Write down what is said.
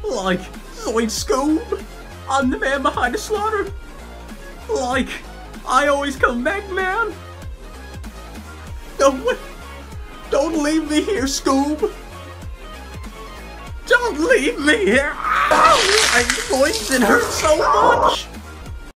Like, Zoid Scoob, I'm the man behind the slaughter. Like, I always come back, man. Don't leave me here, Scoob. Don't leave me here. Ow! My poison hurts so much.